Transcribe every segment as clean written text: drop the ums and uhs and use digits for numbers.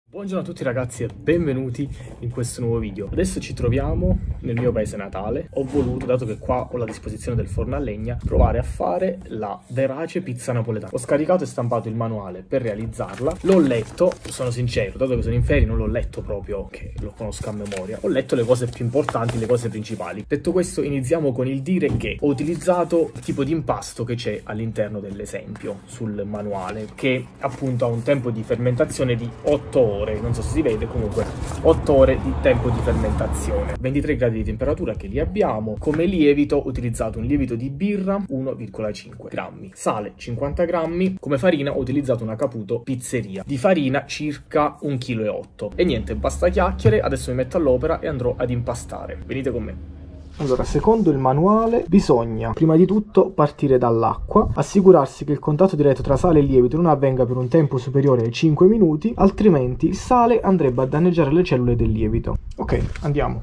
Buongiorno a tutti ragazzi e benvenuti in questo nuovo video. Adesso ci troviamo nel mio paese natale. Ho voluto, dato che qua ho la disposizione del forno a legna, provare a fare la verace pizza napoletana. Ho scaricato e stampato il manuale per realizzarla. L'ho letto, sono sincero, dato che sono in ferie non l'ho letto proprio che lo conosco a memoria. Ho letto le cose più importanti, le cose principali. Detto questo, iniziamo con il dire che ho utilizzato il tipo di impasto che c'è all'interno dell'esempio sul manuale, che appunto ha un tempo di fermentazione di 8 ore. Non so se si vede, comunque 8 ore di tempo di fermentazione, 23 gradi di temperatura che li abbiamo. Come lievito ho utilizzato un lievito di birra 1,5 grammi, sale 50 grammi, come farina ho utilizzato una Caputo Pizzeria, di farina circa 1,8 kg. E niente, basta chiacchiere, adesso mi metto all'opera e andrò ad impastare. Venite con me. Allora, secondo il manuale, bisogna prima di tutto partire dall'acqua, assicurarsi che il contatto diretto tra sale e lievito non avvenga per un tempo superiore ai 5 minuti, altrimenti il sale andrebbe a danneggiare le cellule del lievito. Ok, andiamo.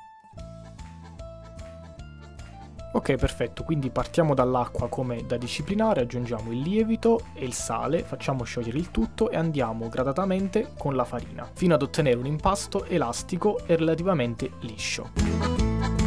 Ok, perfetto, quindi partiamo dall'acqua come da disciplinare, aggiungiamo il lievito e il sale, facciamo sciogliere il tutto e andiamo gradatamente con la farina, fino ad ottenere un impasto elastico e relativamente liscio.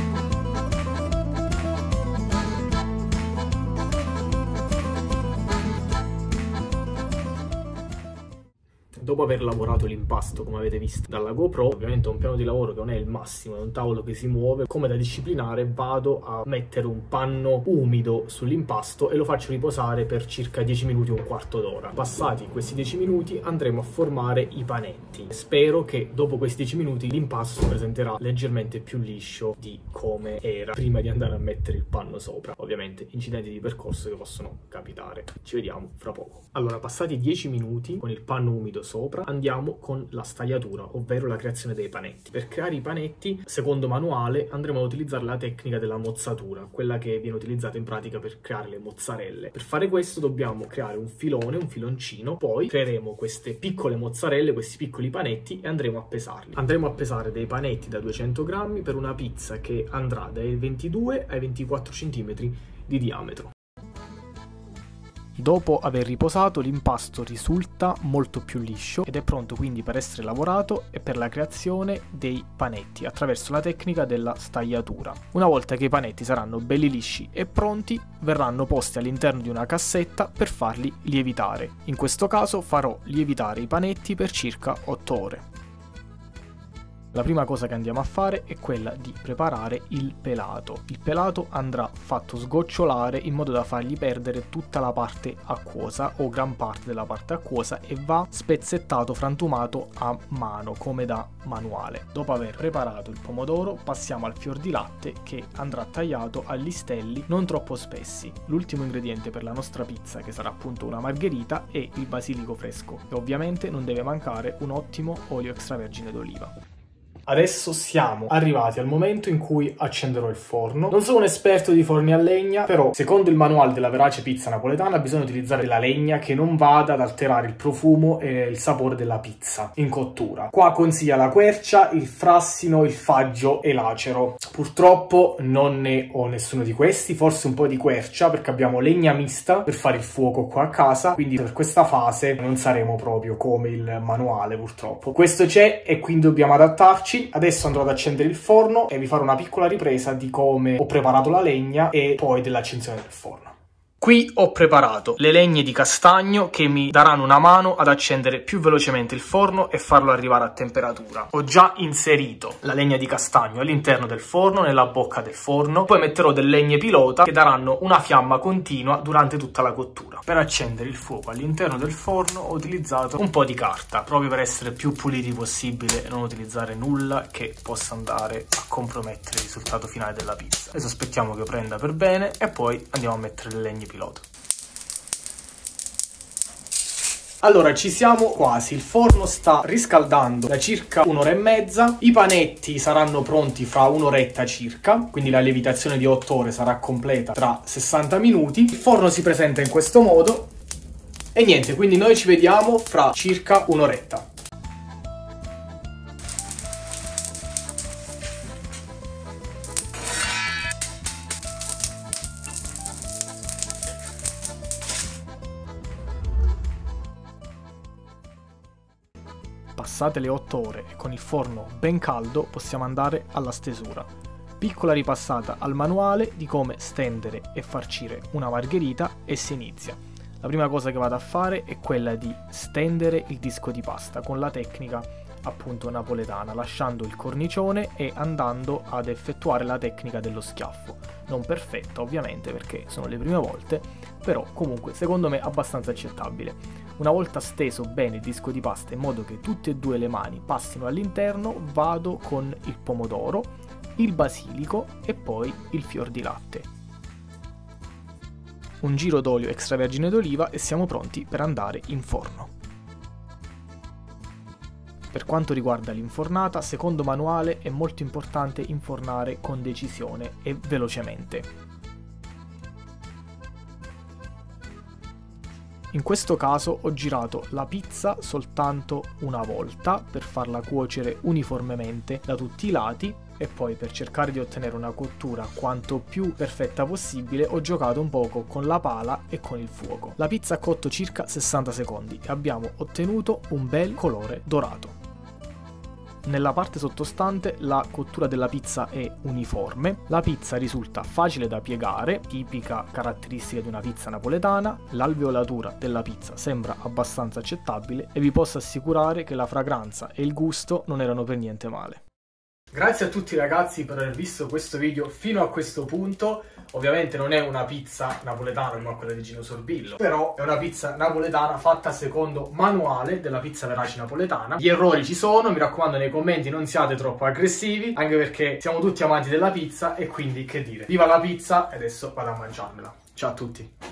Dopo aver lavorato l'impasto, come avete visto dalla GoPro, ovviamente ho un piano di lavoro che non è il massimo, è un tavolo che si muove, come da disciplinare vado a mettere un panno umido sull'impasto e lo faccio riposare per circa 10 minuti, un quarto d'ora. Passati questi 10 minuti andremo a formare i panetti. Spero che dopo questi 10 minuti l'impasto si presenterà leggermente più liscio di come era prima di andare a mettere il panno sopra. Ovviamente incidenti di percorso che possono capitare. Ci vediamo fra poco. Allora, passati 10 minuti con il panno umido sopra, andiamo con la stagliatura, ovvero la creazione dei panetti. Per creare i panetti, secondo manuale, andremo ad utilizzare la tecnica della mozzatura, quella che viene utilizzata in pratica per creare le mozzarelle. Per fare questo dobbiamo creare un filone, un filoncino, poi creeremo queste piccole mozzarelle, questi piccoli panetti e andremo a pesarli. Andremo a pesare dei panetti da 200 grammi per una pizza che andrà dai 22 ai 24 cm di diametro. Dopo aver riposato, l'impasto risulta molto più liscio ed è pronto quindi per essere lavorato e per la creazione dei panetti attraverso la tecnica della stagliatura. Una volta che i panetti saranno belli lisci e pronti, verranno posti all'interno di una cassetta per farli lievitare. In questo caso farò lievitare i panetti per circa 8 ore. La prima cosa che andiamo a fare è quella di preparare il pelato. Il pelato andrà fatto sgocciolare in modo da fargli perdere tutta la parte acquosa o gran parte della parte acquosa e va spezzettato, frantumato a mano come da manuale. Dopo aver preparato il pomodoro passiamo al fior di latte che andrà tagliato a listelli non troppo spessi. L'ultimo ingrediente per la nostra pizza, che sarà appunto una margherita, è il basilico fresco e ovviamente non deve mancare un ottimo olio extravergine d'oliva. Adesso siamo arrivati al momento in cui accenderò il forno. Non sono un esperto di forni a legna, però secondo il manuale della verace pizza napoletana bisogna utilizzare la legna che non vada ad alterare il profumo e il sapore della pizza in cottura. Qua consiglia la quercia, il frassino, il faggio e l'acero. Purtroppo non ne ho nessuno di questi, forse un po' di quercia perché abbiamo legna mista per fare il fuoco qua a casa, quindi per questa fase non saremo proprio come il manuale purtroppo. Questo c'è e quindi dobbiamo adattarci. Adesso andrò ad accendere il forno e vi farò una piccola ripresa di come ho preparato la legna e poi dell'accensione del forno. Qui ho preparato le legne di castagno che mi daranno una mano ad accendere più velocemente il forno e farlo arrivare a temperatura. Ho già inserito la legna di castagno all'interno del forno, nella bocca del forno, poi metterò delle legne pilota che daranno una fiamma continua durante tutta la cottura. Per accendere il fuoco all'interno del forno ho utilizzato un po' di carta, proprio per essere più puliti possibile e non utilizzare nulla che possa andare a compromettere il risultato finale della pizza. Adesso aspettiamo che prenda per bene e poi andiamo a mettere le legne pilota. Allora, ci siamo quasi, il forno sta riscaldando da circa un'ora e mezza, i panetti saranno pronti fra un'oretta circa, quindi la lievitazione di 8 ore sarà completa tra 60 minuti, il forno si presenta in questo modo e niente, quindi noi ci vediamo fra circa un'oretta. passate le 8 ore e con il forno ben caldo possiamo andare alla stesura. Piccola ripassata al manuale di come stendere e farcire una margherita e si inizia. La prima cosa che vado a fare è quella di stendere il disco di pasta con la tecnica appunto napoletana, lasciando il cornicione e andando ad effettuare la tecnica dello schiaffo. Non perfetta ovviamente perché sono le prime volte, però comunque secondo me abbastanza accettabile. Una volta steso bene il disco di pasta in modo che tutte e due le mani passino all'interno, vado con il pomodoro, il basilico e poi il fior di latte. Un giro d'olio extravergine d'oliva e siamo pronti per andare in forno. Per quanto riguarda l'infornata, secondo manuale è molto importante infornare con decisione e velocemente. In questo caso ho girato la pizza soltanto una volta per farla cuocere uniformemente da tutti i lati e poi per cercare di ottenere una cottura quanto più perfetta possibile ho giocato un poco con la pala e con il fuoco. La pizza ha cotto circa 60 secondi e abbiamo ottenuto un bel colore dorato. Nella parte sottostante la cottura della pizza è uniforme, la pizza risulta facile da piegare, tipica caratteristica di una pizza napoletana, l'alveolatura della pizza sembra abbastanza accettabile e vi posso assicurare che la fragranza e il gusto non erano per niente male. Grazie a tutti ragazzi per aver visto questo video fino a questo punto. Ovviamente non è una pizza napoletana come quella di Gino Sorbillo, però è una pizza napoletana fatta secondo manuale della pizza verace napoletana. Gli errori ci sono, mi raccomando nei commenti non siate troppo aggressivi, anche perché siamo tutti amanti della pizza e quindi che dire. Viva la pizza e adesso vado a mangiarmela. Ciao a tutti!